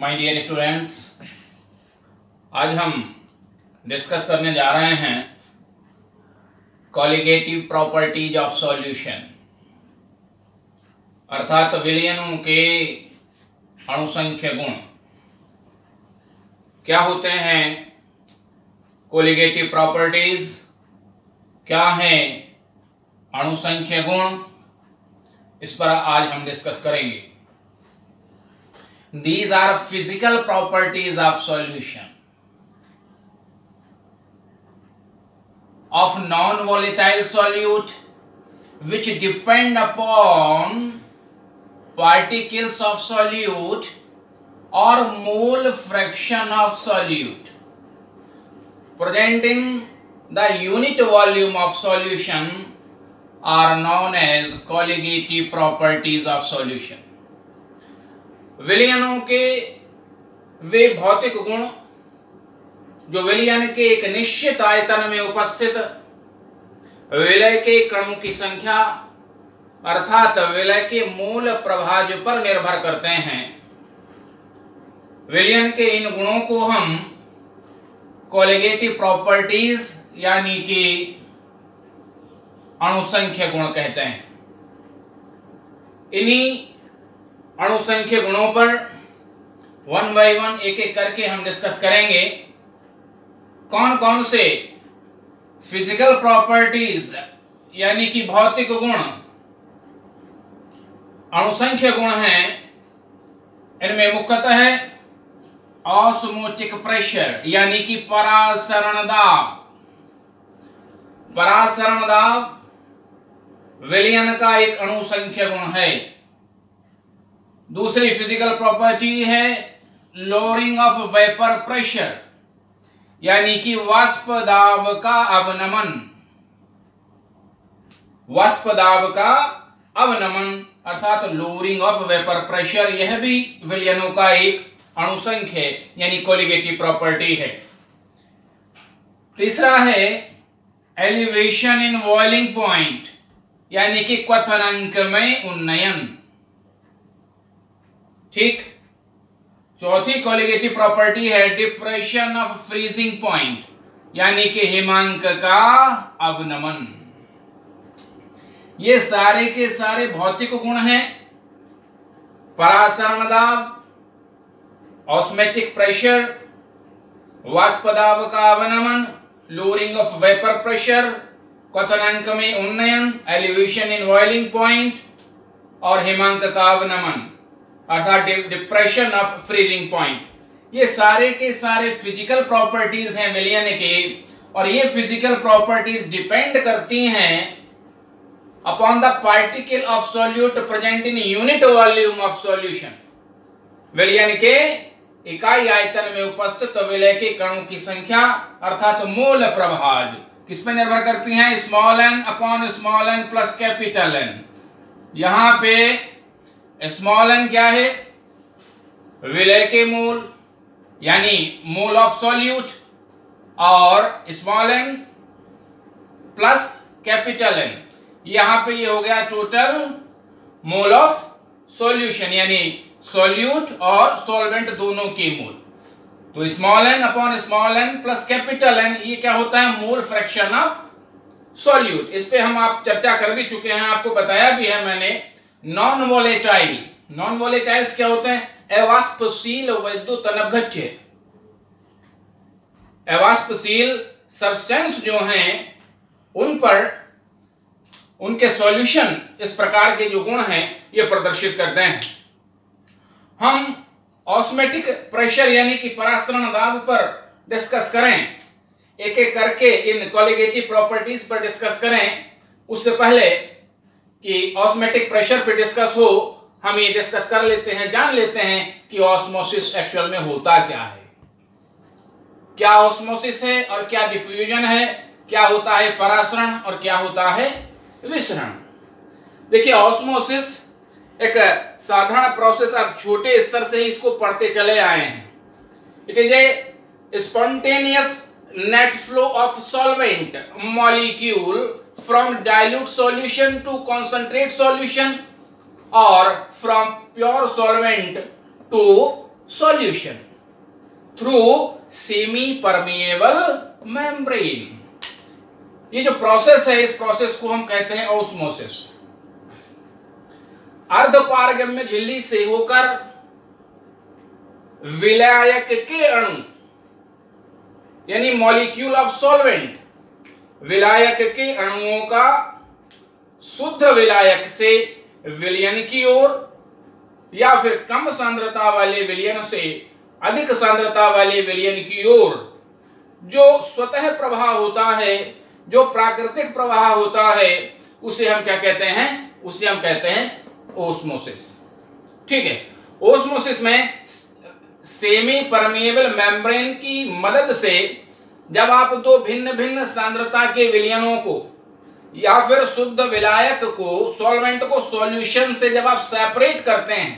My dear students, आज हम discuss करने जा रहे हैं कॉलिगेटिव प्रॉपर्टीज ऑफ सॉल्यूशन, अर्थात विलयनों के अणुसंख्य गुण। क्या होते हैं कॉलिगेटिव प्रॉपर्टीज, क्या है अणुसंख्य गुण, इस पर आज हम डिस्कस करेंगे। These are physical properties of solution of non-volatile solute which depend upon particles of solute or mole fraction of solute present in the unit volume of solution are known as colligative properties of solution। विलयनों के वे भौतिक गुण जो विलयन के एक निश्चित आयतन में उपस्थित विलय के कणों की संख्या अर्थात विलय के मूल प्रभाज पर निर्भर करते हैं। विलयन के इन गुणों को हम कॉलिगेटिव प्रॉपर्टीज यानी कि अणुसंख्य गुण कहते हैं। इन्हीं अणुसंख्य गुणों पर वन बाय वन एक एक करके हम डिस्कस करेंगे। कौन कौन से फिजिकल प्रॉपर्टीज यानी कि भौतिक गुण अणुसंख्य गुण हैं, इनमें मुख्यतः ऑस्मोटिक प्रेशर यानी कि परासरण दाब। परासरण दाब विलयन का एक अणुसंख्य गुण है। दूसरी फिजिकल प्रॉपर्टी है लोअरिंग ऑफ वेपर प्रेशर यानी कि वाष्प दाब का अवनमन। वाष्प दाब का अवनमन अर्थात लोअरिंग ऑफ वेपर प्रेशर, यह भी विलयनों का एक अणुसंख्य यानी कॉलिगेटिव प्रॉपर्टी है। तीसरा है एलिवेशन इन बॉइलिंग पॉइंट यानी कि क्वथनांक में उन्नयन। ठीक। चौथी कॉलिगेटिव प्रॉपर्टी है डिप्रेशन ऑफ फ्रीजिंग पॉइंट यानी कि हिमांक का अवनमन। ये सारे के सारे भौतिक गुण हैं। परासरण दाब, ऑस्मोटिक प्रेशर, वाष्प दाब का अवनमन, लोअरिंग ऑफ वेपर प्रेशर, क्वथनांक में उन्नयन, एलिवेशन इन बॉइलिंग पॉइंट और हिमांक का अवनमन अर्थात डिप्रेशन ऑफ फ्रीजिंग पॉइंट। ये सारे के सारे फिजिकल प्रॉपर्टीज हैं विलयन के, और ये फिजिकल प्रॉपर्टीज डिपेंड करती हैं upon the particle of solute present in unit volume of solution. विलयन के इकाई आयतन में उपस्थित विलय के कणों की संख्या अर्थात मोल प्रभाज किस पर निर्भर करती हैं? Small n upon small n plus capital N. यहां पे स्मॉल एन क्या है? विलय के मोल यानी मोल ऑफ सॉल्यूट, और small n plus capital N, यहां पे ये हो गया टोटल मोल ऑफ सॉल्यूशन यानी सॉल्यूट और सॉल्वेंट दोनों के मोल। तो small n upon small n plus capital N, ये क्या होता है? Mole fraction of solute. इस पे हम आप चर्चा कर भी चुके हैं, आपको बताया भी है मैंने। नॉन वोलेटाइल, नॉन वोलेटाइल्स क्या होते हैं? अवाष्पशील वैद्युत अनभिघट्य। अवाष्पशील सब्सटेंस जो हैं उन पर उनके सॉल्यूशन इस प्रकार के जो गुण हैं ये प्रदर्शित करते हैं। हम ऑस्मोटिक प्रेशर यानी कि परासरण दाब पर डिस्कस करें, एक एक करके इन कॉलिगेटिव प्रॉपर्टीज पर डिस्कस करें। उससे पहले कि ऑस्मोटिक प्रेशर पे डिस्कस हो, हम ये डिस्कस कर लेते हैं, जान लेते हैं कि ऑस्मोसिस एक्चुअल में होता क्या है। क्या ऑस्मोसिस है और क्या डिफ्यूजन है, क्या होता है परासरण और क्या होता है विसरण। देखिए, ऑस्मोसिस एक साधारण प्रोसेस, आप छोटे स्तर से ही इसको पढ़ते चले आए हैं। It is a spontaneous net flow of solvent molecule from dilute solution to concentrate solution or from pure solvent to solution through semi permeable membrane. ये जो प्रोसेस है, इस प्रोसेस को हम कहते हैं ऑस्मोसिस। अर्धपारगम्य झिल्ली से होकर विलायक के अणु यानी मॉलिक्यूल ऑफ सॉल्वेंट, विलायक के अणुओं का शुद्ध विलायक से विलयन की ओर या फिर कम सांद्रता वाले विलयन से अधिक सांद्रता वाले विलयन की ओर जो स्वतः प्रवाह होता है, जो प्राकृतिक प्रवाह होता है, उसे हम क्या कहते हैं? उसे हम कहते हैं ओस्मोसिस। ठीक है, ओस्मोसिस में सेमी परमिएबल मेम्ब्रेन की मदद से जब आप दो भिन्न भिन्न सांद्रता के विलयनों को या फिर शुद्ध विलायक को, सॉल्वेंट को सॉल्यूशन से जब आप सेपरेट करते हैं,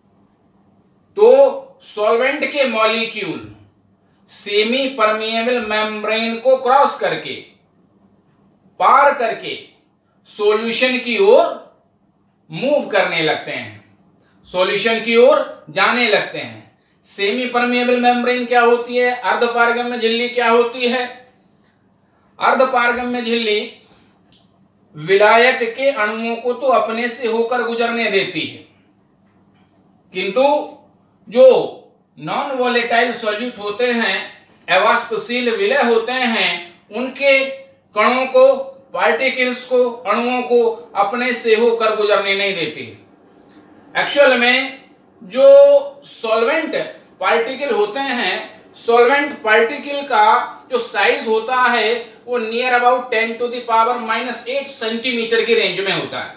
तो सॉल्वेंट के मॉलिक्यूल सेमी परमिएबल मेम्ब्रेन को क्रॉस करके, पार करके सॉल्यूशन की ओर मूव करने लगते हैं, सॉल्यूशन की ओर जाने लगते हैं। सेमी परमिएबल मेम्ब्रेन क्या होती है? अर्धपारगम्य झिल्ली क्या होती है? अर्धपारगम्य झिल्ली विलायक के अणुओं को तो अपने से होकर गुजरने देती है, किंतु जो नॉन वोलेटाइल सॉल्यूट होते हैं, अवाष्पशील विलय होते हैं, उनके कणों को, पार्टिकल्स को, अणुओं को अपने से होकर गुजरने नहीं देती। एक्चुअल में जो सॉल्वेंट पार्टिकल होते हैं, सॉल्वेंट पार्टिकल का जो साइज होता है वो नियर अबाउट 10⁻⁻8 सेंटीमीटर की रेंज में होता है।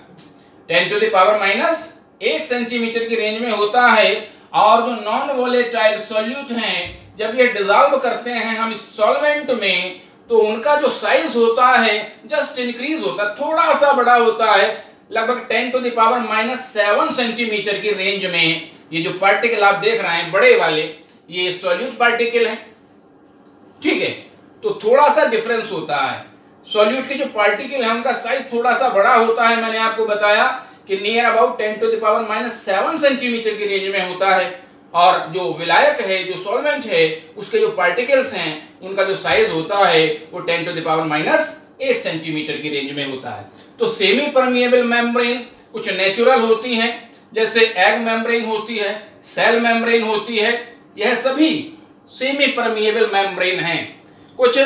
10⁻⁸ सेंटीमीटर की रेंज में होता है। और जो नॉन वोलेटाइल सॉल्यूट हैं, जब ये डिसॉल्व करते हैं हम इस सॉल्वेंट में, तो उनका जो साइज होता है जस्ट इंक्रीज होता है, थोड़ा सा बड़ा होता है, लगभग 10⁻⁷ सेंटीमीटर की रेंज में। ये जो पार्टिकल आप देख रहे हैं बड़े वाले, ये सॉल्यूट पार्टिकल है। ठीक है, तो थोड़ा सा डिफरेंस होता है। सॉल्यूट के जो पार्टिकल है उनका साइज थोड़ा सा बड़ा होता है, मैंने आपको बताया कि नियर अबाउट 10⁻⁷ सेंटीमीटर की रेंज में होता है। और जो विलायक है, जो सॉल्वेंट है, उसके जो पार्टिकल्स हैं उनका जो साइज होता है वो 10⁻⁸ सेंटीमीटर की रेंज में होता है। तो सेमी परमिएबल मेम्ब्रेन कुछ नेचुरल होती हैं, जैसे एग मेम्ब्रेन होती है, सेल मेम्ब्रेन होती है, यह सभी सेमी परमिएबल मेम्ब्रेन हैं। कुछ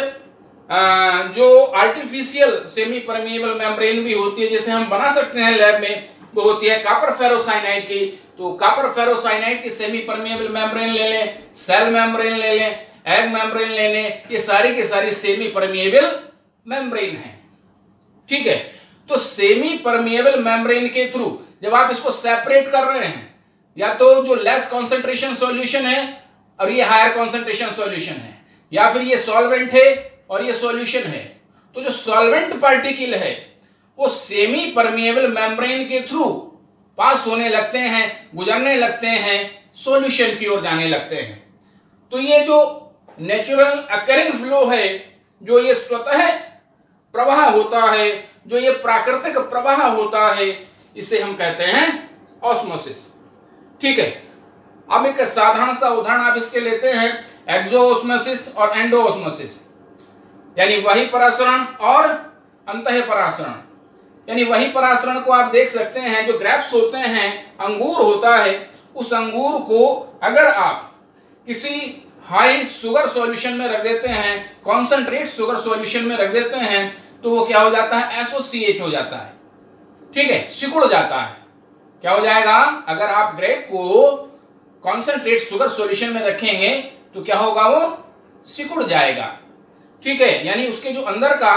जो आर्टिफिशियल सेमी परमिएबल मेम्ब्रेन भी होती है, जिसे हम बना सकते हैं लैब में, वो होती है कॉपर फेरोसाइनाइड की। तो कॉपर फेरोसाइनाइड की सेमी परमिएबल मेम्ब्रेन ले लें, सेल मेम्ब्रेन ले लें, एग मेम्ब्रेन ले लें, ये सारी की सारी सेमी परमिएबल मेम्ब्रेन हैं। ठीक है, तो सेमी परमिएबल मेम्ब्रेन के थ्रू जब आप इसको सेपरेट कर रहे हैं, या तो जो लेस कॉन्सेंट्रेशन सॉल्यूशन है और ये हायर कॉन्सेंट्रेशन सॉल्यूशन है, या फिर ये सॉल्वेंट है और ये सॉल्यूशन है, तो जो सॉल्वेंट पार्टिकल है वो सेमी परमिएबल मेम्ब्रेन के थ्रू पास होने लगते हैं, गुजरने लगते हैं, सॉल्यूशन की ओर जाने लगते हैं। तो ये जो नेचुरल अकरिंग फ्लो है, जो ये स्वतः प्रवाह होता है, जो ये प्राकृतिक प्रवाह होता है, इसे हम कहते हैं ऑस्मोसिस। ठीक है, अब एक साधारण सा उदाहरण आप इसके लेते हैं, एक्सोऑस्मोसिस और एंडोऑस्मोसिस, यानी वही परासरण और अंतः परासरण। यानी वही परासरण को आप देख सकते हैं, जो ग्रेप्स होते हैं, अंगूर होता है, उस अंगूर को अगर आप किसी हाई शुगर सॉल्यूशन में रख देते हैं, कॉन्सेंट्रेट शुगर सॉल्यूशन में रख देते हैं, तो वो क्या हो जाता है? एसोसिएट हो जाता है। ठीक है, सिकुड़ जाता है। क्या हो जाएगा? अगर आप ग्रेप को कॉन्सेंट्रेट शुगर सॉल्यूशन में रखेंगे तो क्या होगा? वो सिकुड़ जाएगा। ठीक है, यानी उसके जो अंदर का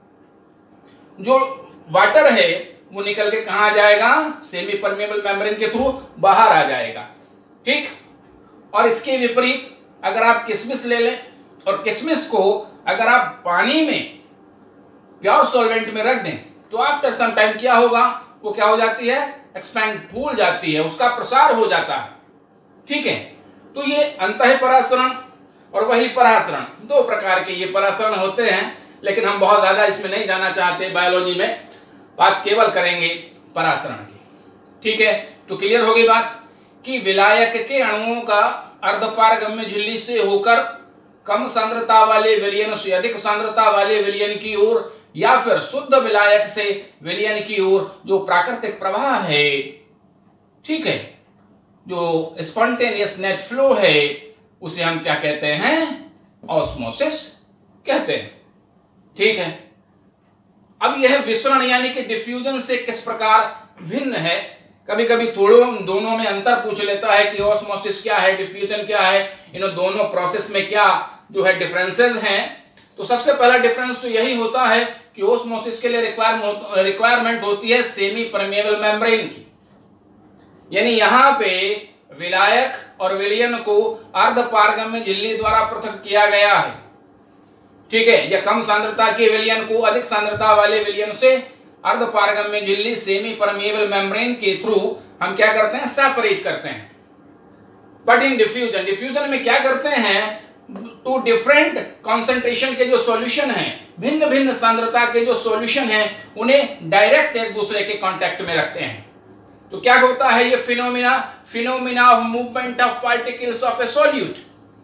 जो वाटर है वो निकल के कहां आ जाएगा? सेमी परमिएबल मेम्ब्रेन के थ्रू बाहर आ जाएगा। ठीक, और इसके विपरीत अगर आप किशमिश ले लें, और किशमिश को अगर आप पानी में प्योर सॉल्वेंट में रख दें, तो आफ्टर सम टाइम क्या होगा? वो क्या हो जाती है? एक्सपैंड, फूल जाती है, उसका प्रसार हो जाता है। ठीक है, तो ये अंतः परासरण और वही परासरण, दो प्रकार के ये परासरण होते हैं, लेकिन हम बहुत ज्यादा इसमें नहीं जाना चाहते। बायोलॉजी में बात केवल करेंगे परासरण की। ठीक है, तो क्लियर हो गई बात कि विलायक के अणुओं का अर्धपारगम्य झिल्ली से होकर कम सांद्रता वाले विलयन से अधिक सांद्रता वाले विलयन की ओर, या फिर शुद्ध विलायक से विलयन की ओर जो प्राकृतिक प्रवाह है, ठीक है, जो स्पॉन्टेनियस नेट फ्लो है, उसे हम क्या कहते हैं? ऑस्मोसिस कहते हैं। ठीक है। अब यह विसरण यानी कि डिफ्यूजन से किस प्रकार भिन्न है? कभी कभी दोनों में अंतर पूछ लेता है कि ऑस्मोसिस क्या है, डिफ्यूजन क्या है, इन दोनों प्रोसेस में क्या जो है डिफरेंसेस हैं। तो सबसे पहला डिफरेंस तो यही होता है कि ऑस्मोसिस के लिए रिक्वायरमेंट होती है सेमी परमेबल मेम्ब्रेन की, यानी यहां पे विलायक और विलयन को अर्धपारगम्य झिल्ली द्वारा पृथक किया गया है। ठीक है, या कम सांद्रता के विलयन को अधिक सांद्रता वाले विलयन से अर्धपारगम्य झिल्ली सेमी परमेबल मेम्ब्रेन के थ्रू हम क्या करते हैं? सेपरेट करते हैं। बट इन डिफ्यूजन में क्या करते हैं? टू डिफरेंट कॉन्सेंट्रेशन के जो सॉल्यूशन हैं, भिन्न भिन्न सांद्रता के जो सॉल्यूशन हैं, उन्हें डायरेक्ट एक दूसरे के कांटेक्ट में रखते हैं। तो क्या होता है ये phenomena of movement of particles of a solute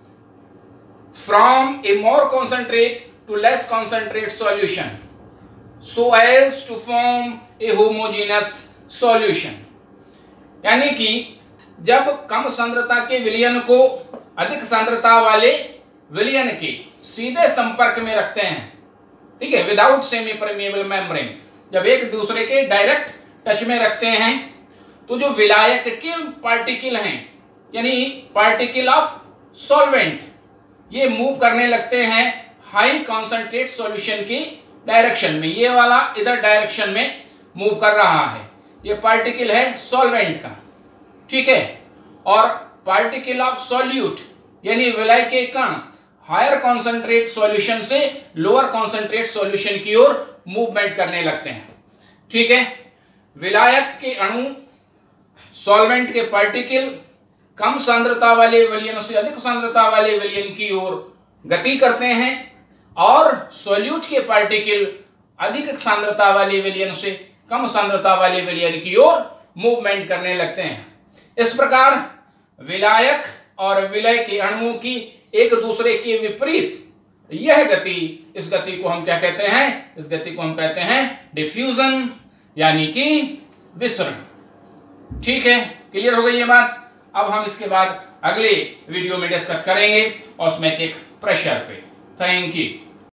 from a more concentrate to less concentrate solution so as to form a homogeneous solution। यानी कि जब कम सांद्रता के विलयन को अधिक सांद्रता वाले विलयन के सीधे संपर्क में रखते हैं, ठीक है, विदाउट सेमी परमेबल मेम्ब्रेन, जब एक दूसरे के डायरेक्ट टच में रखते हैं, तो जो विलायक के पार्टिकल हैं, यानी पार्टिकल ऑफ सॉल्वेंट, ये मूव करने लगते हैं हाई कॉन्सेंट्रेट सॉल्यूशन की डायरेक्शन में। ये वाला इधर डायरेक्शन में मूव कर रहा है, ये पार्टिकल है सॉल्वेंट का, ठीक है। और पार्टिकल ऑफ सॉल्यूट यानी विलय के कण हायर कॉन्सेंट्रेट सॉल्यूशन से लोअर कॉन्सेंट्रेट सॉल्यूशन की ओर मूवमेंट करने लगते हैं, ठीक है। विलायक के अणु, सॉल्वेंट के पार्टिकल कम सांद्रता वाले विलयन से अधिक सांद्रता वाले विलयन की ओर गति करते हैं, और सॉल्यूट के पार्टिकल अधिक सांद्रता वाले विलयन से कम सांद्रता वाले विलयन की ओर मूवमेंट करने लगते हैं। इस प्रकार विलायक और विलय के अणुओं की एक दूसरे के विपरीत यह गति, इस गति को हम क्या कहते हैं? इस गति को हम कहते हैं डिफ्यूजन यानी कि विसरण। ठीक है, क्लियर हो गई ये बात। अब हम इसके बाद अगले वीडियो में डिस्कस करेंगे ऑस्मोटिक प्रेशर पे। Thank you.